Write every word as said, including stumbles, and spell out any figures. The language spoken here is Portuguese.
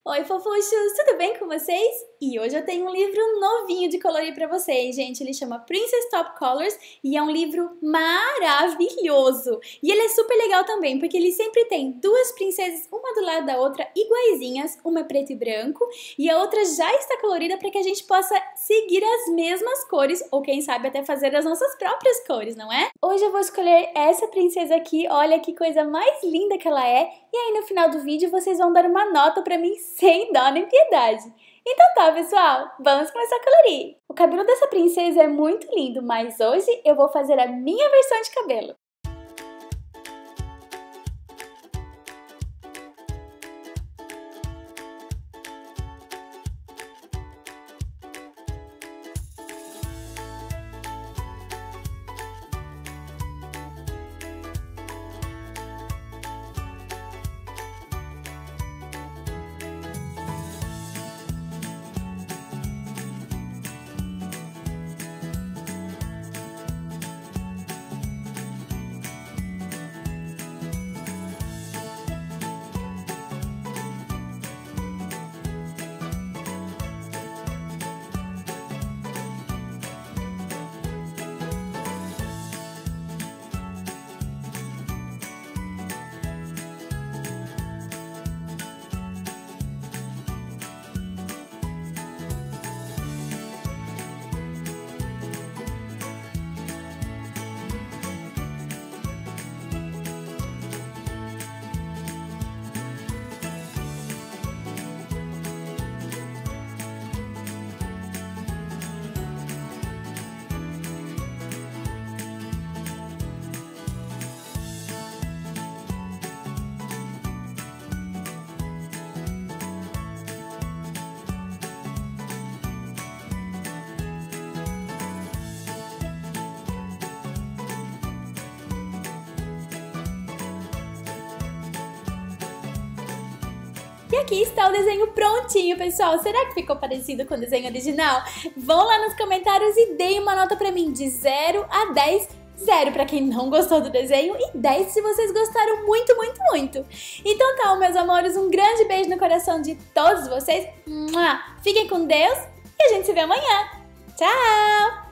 Oi, fofuchos! Tudo bem com vocês? E hoje eu tenho um livro novinho de colorir pra vocês, gente. Ele chama Princess Top Colors e é um livro maravilhoso. E ele é super legal também, porque ele sempre tem duas princesas, uma do lado da outra, iguaizinhas. Uma é preto e branco e a outra já está colorida para que a gente possa seguir as mesmas cores, ou quem sabe até fazer as nossas próprias cores, não é? Hoje eu vou escolher essa princesa aqui. Olha que coisa mais linda que ela é. E aí no final do vídeo vocês vão dar uma nota pra mim sem dó nem piedade. Então tá, pessoal, vamos começar a colorir. O cabelo dessa princesa é muito lindo, mas hoje eu vou fazer a minha versão de cabelo. E aqui está o desenho prontinho, pessoal. Será que ficou parecido com o desenho original? Vão lá nos comentários e deem uma nota pra mim de zero a dez. zero pra quem não gostou do desenho e dez se vocês gostaram muito, muito, muito. Então tá, meus amores, um grande beijo no coração de todos vocês. Fiquem com Deus e a gente se vê amanhã. Tchau!